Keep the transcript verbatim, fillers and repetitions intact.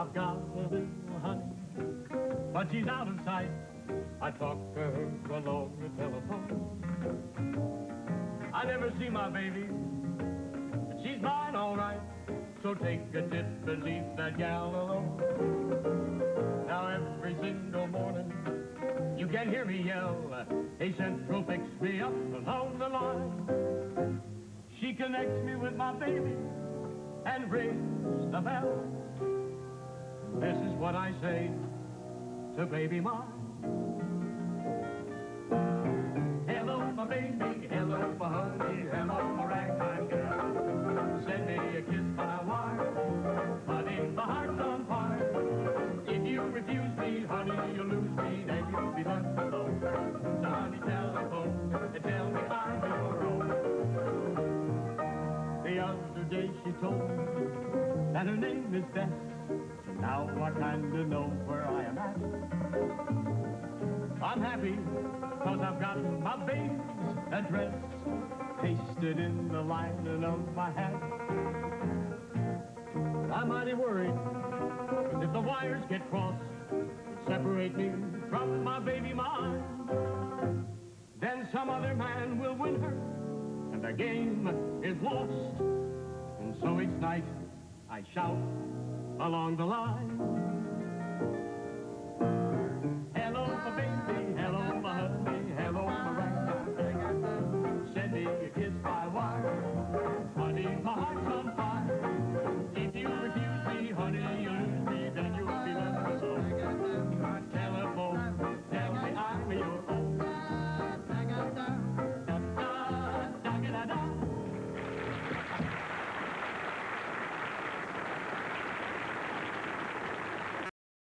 I've got a little honey, but she's out of sight. I talk to her along the telephone. I never see my baby, but she's mine all right. So take a tip and leave that gal alone. Now every single morning you can hear me yell, hey Central, fix me up along the line. She connects me with my baby and rings the bell. This is what I say to baby mine. Hello, my baby, hello, my honey, hello, my ragtime girl. Send me a kiss by wire, but if the heart's on fire, if you refuse me, honey, you'll lose me, then you'll be left alone. So honey, telephone and tell me I'm your own. The other day she told me that her name is Bess, so now I kinda know where I am at. I'm happy, cause I've got my baby's address pasted in the lining of my hat. I'm mighty worried, cause if the wires get crossed, separate me from my baby mine, then some other man will win her, and the game is lost. And so each night I shout along the line,